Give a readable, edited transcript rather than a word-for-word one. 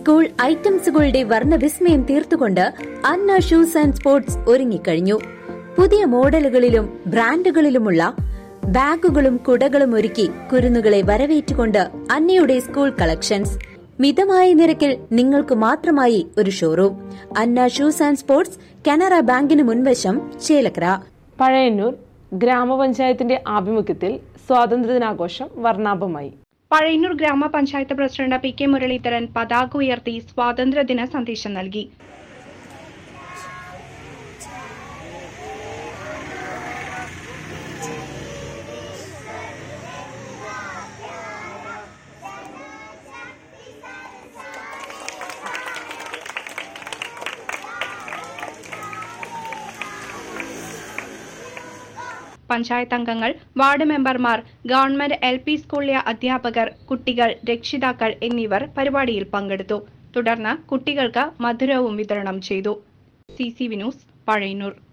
School ഐറ്റംസുകളുടെ വർണ്ണവിസ്മയം തീർത്തുകൊണ്ട് അന്ന ഷൂസ് ആൻഡ് സ്പോർട്സ് ഒരുങ്ങിക്കഴിഞ്ഞു. പുതിയ മോഡലുകളിലും ബ്രാൻഡുകളിലുമുള്ള ബാഗുകളും കുടകളും ഒരുക്കി കുരുന്നുകളെ വരവേറ്റുകൊണ്ട് അന്നയുടെ സ്കൂൾ കളക്ഷൻസ്. മിതമായ നിരക്കിൽ നിങ്ങൾക്ക് മാത്രമായി ഒരു showroom. Anna shoes and sports, Canara ബാങ്കിന് മുൻവശം, ചേലക്കര. പഴയന്നൂർ ഗ്രാമപഞ്ചായത്തിന്റെ ആഭിമുഖ്യത്തിൽ സ്വാതന്ത്ര്യദിനാഘോഷം വർണ്ണാഭമായി. പഴയന്നൂർ ഗ്രാമപഞ്ചായത്ത് പ്രസിഡന്റ് പി കെ മുരളീധരൻ പതാക ഉയർത്തി സ്വാതന്ത്ര്യദിന സന്ദേശം നൽകി. പഞ്ചായത്ത് അംഗങ്ങൾ, വാർഡ് മെമ്പർമാർ, ഗവൺമെന്റ് LP സ്കൂളിലെ അധ്യാപകർ, കുട്ടികൾ, രക്ഷിതാക്കൾ എന്നിവർ പരിപാടിയിൽ പങ്കെടുത്തു. തുടർന്ന് കുട്ടികൾക്ക് മധുരവും വിതരണം ചെയ്തു. CCV news, Pazhayannur.